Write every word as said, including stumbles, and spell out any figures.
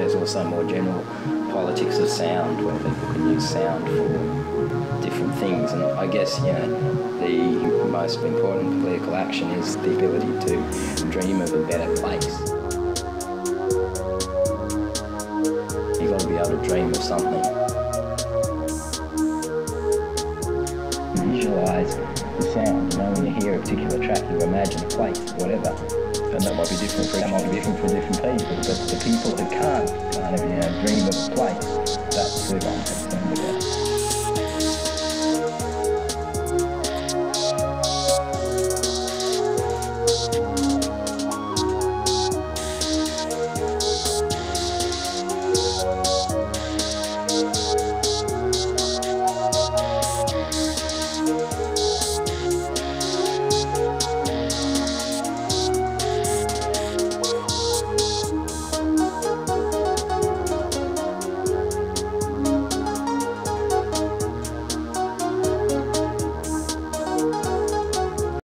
there's also more general politics of sound, where people can use sound for different things. And I guess, you know, the most important political action is the ability to dream of a better place. You've got to be able to dream of something. Visualise the sound. You know, when you hear a particular track, you imagine a place, whatever. And that might be different for that might be different for different people. But the people who can't kind of, you know, dream of a place, that's who I'm concerned about.